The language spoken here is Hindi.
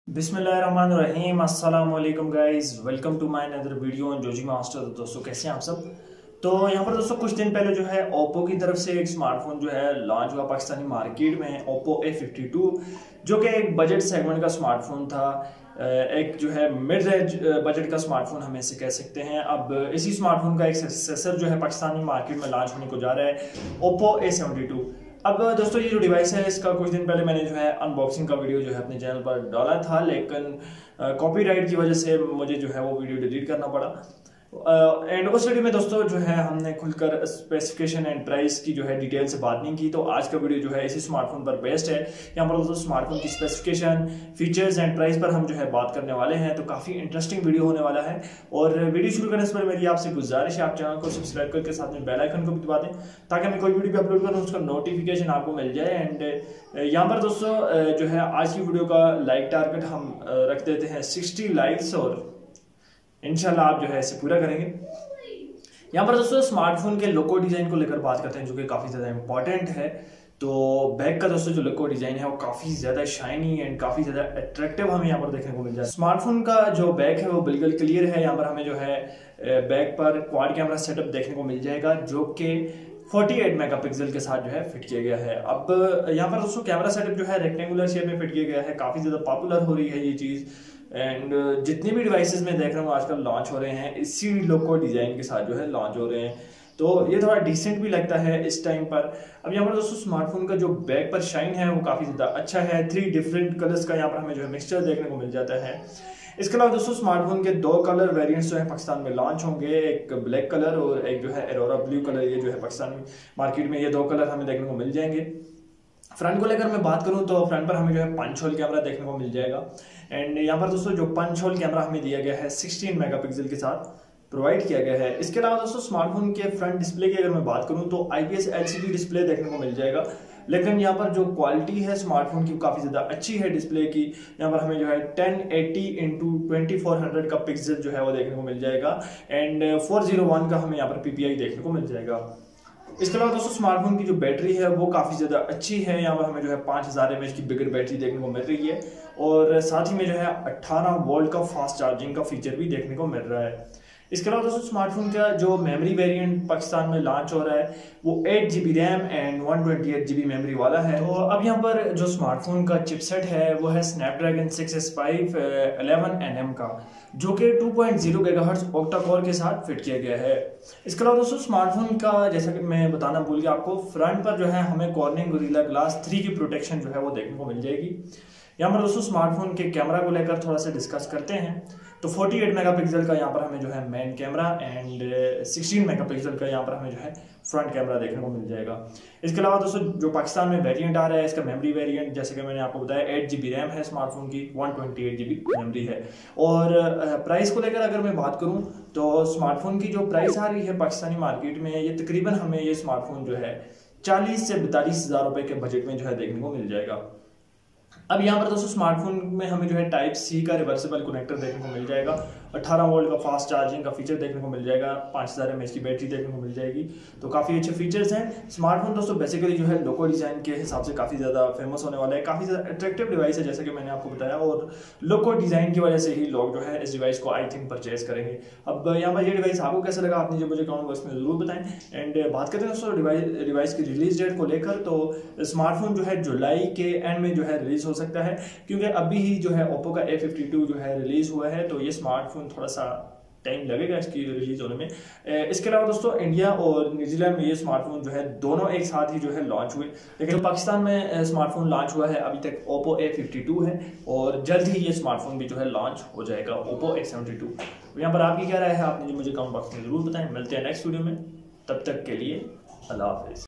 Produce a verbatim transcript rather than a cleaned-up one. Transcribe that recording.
बिस्मिल्लाहिर्रहमानिर्रहीम अस्सलाम वालेकुम guys, welcome to my another video on Joji master. दोस्तों कैसे हैं आप सब। तो यहाँ पर दोस्तों कुछ दिन पहले जो है ओप्पो की तरफ से एक स्मार्टफोन जो है लॉन्च हुआ पाकिस्तानी मार्केट में, ओप्पो ए फिफ्टी टू, जो कि एक बजट सेगमेंट का स्मार्टफोन था, एक जो है मिड रेंज बजट का स्मार्टफोन हम इसे कह सकते हैं। अब इसी स्मार्टफोन का एक सक्सेसर जो है पाकिस्तानी मार्केट में लॉन्च होने को जा रहा है, ओप्पो ए सेवेंटी टू। अब दोस्तों ये जो डिवाइस है इसका कुछ दिन पहले मैंने जो है अनबॉक्सिंग का वीडियो जो है अपने चैनल पर डाला था, लेकिन कॉपीराइट की वजह से मुझे जो है वो वीडियो डिलीट करना पड़ा। एंड उस वीडियो में दोस्तों जो है हमने खुलकर स्पेसिफिकेशन एंड प्राइस की जो है डिटेल से बात नहीं की। तो आज का वीडियो जो है इसी स्मार्टफोन पर बेस्ड है। यहाँ पर दोस्तों स्मार्टफोन की स्पेसिफिकेशन, फीचर्स एंड प्राइस पर हम जो है बात करने वाले हैं। तो काफी इंटरेस्टिंग वीडियो होने वाला है। और वीडियो शुरू करने से पहले मेरी आपसे गुजारिश है, आप चैनल को सब्सक्राइब करके साथ में बेल आइकन को भी दबा दें, ताकि मैं कोई वीडियो भी अपलोड करूँ उसका नोटिफिकेशन आपको मिल जाए। एंड यहाँ पर दोस्तों जो है आज की वीडियो का लाइक टारगेट हम रख देते हैं सिक्सटी लाइक्स, और इंशाल्लाह आप जो है इसे पूरा करेंगे। यहाँ पर दोस्तों स्मार्टफोन के लोगो डिजाइन को लेकर बात करते हैं, जो कि काफी ज्यादा इंपॉर्टेंट है। तो बैक का दोस्तों जो लोगो डिजाइन है वो काफी ज्यादा शाइनी एंड काफी ज्यादा अट्रैक्टिव हमें यहाँ पर देखने को मिल जाए। स्मार्टफोन का जो बैक है वो बिल्कुल क्लियर है। यहाँ पर हमें जो है बैक पर क्वाड कैमरा सेटअप देखने को मिल जाएगा, जो कि अड़तालीस मेगापिक्सल के साथ जो है फिट किया गया है। अब यहाँ पर दोस्तों कैमरा सेटअप जो है रेक्टेंगुलर शेप में फिट किया गया है, काफी ज्यादा पॉपुलर हो रही है ये चीज। एंड जितनी भी डिवाइसेस में देख रहा हूँ आजकल लॉन्च हो रहे हैं इसी लोगो डिजाइन के साथ जो है लॉन्च हो रहे हैं, तो ये थोड़ा डिसेंट भी लगता है इस टाइम पर। अब यहाँ पर दोस्तों स्मार्टफोन का जो बैक पर शाइन है वो काफी ज्यादा अच्छा है। थ्री डिफरेंट कलर्स का यहाँ पर हमें जो है मिक्सचर देखने को मिल जाता है। इसके अलावा दोस्तों स्मार्टफोन के दो कलर वेरिएंट्स जो है पाकिस्तान में लॉन्च होंगे, एक ब्लैक कलर और एक जो है एरोरा ब्लू कलर। ये जो है पाकिस्तान मार्केट में ये दो कलर हमें देखने को मिल जाएंगे। फ्रंट को लेकर मैं बात करूं तो फ्रंट पर हमें जो है पंच होल कैमरा देखने को मिल जाएगा। एंड यहाँ पर दोस्तों जो पंच होल कैमरा हमें दिया गया है सोलह मेगापिक्सल के साथ प्रोवाइड किया गया है। इसके अलावा दोस्तों स्मार्टफोन के फ्रंट डिस्प्ले की अगर मैं बात करूं तो आईपीएस एलसीडी डिस्प्ले देखने को मिल जाएगा, लेकिन यहाँ पर जो क्वालिटी है स्मार्टफोन की काफी ज्यादा अच्छी है डिस्प्ले की। यहाँ पर हमें जो है ten eighty into twenty four hundred का पिक्सल जो है वो देखने को मिल जाएगा। एंड फोर जीरो वन का हमें यहाँ पर पीपीआई देखने को मिल जाएगा। इसके अलावा दोस्तों स्मार्टफोन की जो बैटरी है वो काफी ज्यादा अच्छी है। यहाँ पर हमें जो है पांच हजार एमएच की बिगर बैटरी देखने को मिल रही है, और साथ ही में जो है अठारह वोल्ट का फास्ट चार्जिंग का फीचर भी देखने को मिल रहा है। इसके अलावा दोस्तों स्मार्टफोन का जो मेमोरी वेरिएंट पाकिस्तान में लॉन्च हो रहा है वो eight GB RAM and one twenty eight GB memory वाला है। तो अब यहाँ पर जो स्मार्टफोन का चिपसेट है वो है Snapdragon six S five eleven N M का, जो कि two point zero gigahertz octa core के साथ फिट किया गया है। इसके अलावा दोस्तों स्मार्टफोन का जैसा कि मैं बताना भूल गया आपको, फ्रंट पर जो है हमें कॉर्निंग गोरिल्ला ग्लास थ्री की प्रोटेक्शन जो है वो देखने को मिल जाएगी। यहाँ पर दोस्तों स्मार्टफोन के कैमरा को लेकर थोड़ा सा डिस्कस करते हैं। तो अड़तालीस मेगापिक्सल का यहाँ पर हमें जो है मेन कैमरा एंड सोलह मेगापिक्सल का यहाँ पर हमें जो है फ्रंट कैमरा देखने को मिल जाएगा। इसके अलावा दोस्तों जो पाकिस्तान में वेरिएंट आ रहा है इसका मेमोरी वेरिएंट, जैसे कि मैंने आपको बताया एट जीबी रैम है स्मार्टफोन की, one twenty eight GB memory है। और प्राइस को लेकर अगर मैं बात करूँ तो स्मार्टफोन की जो प्राइस आ रही है पाकिस्तानी मार्केट में, ये तकरीबन हमें ये स्मार्टफोन जो है चालीस से बैतालीस हजार रुपए के बजट में जो है देखने को मिल जाएगा। अब यहाँ पर दोस्तों स्मार्टफोन में हमें जो है टाइप सी का रिवर्सेबल कनेक्टर देखने को मिल जाएगा, अठारह वोल्ट का फास्ट चार्जिंग का फीचर देखने को मिल जाएगा, पाँच हजार एमएच की बैटरी देखने को मिल जाएगी। तो काफी अच्छे फीचर्स हैं। स्मार्टफोन दोस्तों बेसिकली जो है लोगो डिजाइन के हिसाब से काफी ज्यादा फेमस होने वाला है, काफी ज्यादा अट्रैक्टिव डिवाइस है जैसे कि मैंने आपको बताया, और लोगो डिजाइन की वजह से ही लोग जो है इस डिवाइस को आई थिंक परचेज करेंगे। अब यहाँ पर ये डिवाइस आपको कैसा लगा आपने जो मुझे कमेंट बॉक्स में जरूर बताएं। एंड बात करते हैं दोस्तों डिवाइस डिवाइस की रिलीज डेट को लेकर, तो स्मार्टफोन जो है जुलाई के एंड में जो है रिलीज हो सकता है, क्योंकि अभी ही जो है ओप्पो का ए फिफ्टी टू जो है रिलीज हुआ है, तो ये स्मार्टफोन थोड़ा सा टाइम लगेगा इसकी रिलीज होने में। इसके अलावा दोस्तों इंडिया और न्यूजीलैंड में ये स्मार्टफोन जो है दोनों एक साथ ही जो है लॉन्च हुए, लेकिन जो पाकिस्तान में स्मार्टफोन लॉन्च हुआ है अभी तक ओप्पो ए फिफ्टी टू है, और जल्द ही ये स्मार्टफोन भी जो है लॉन्च हो जाएगा ओप्पो ए सेवेंटी टू। यहाँ पर आपकी क्या राय है आपने जो मुझे कमेंट बॉक्स में जरूर बताएं। मिलते हैं नेक्स्ट वीडियो में, तब तक के लिए अल्लाह हाफिज।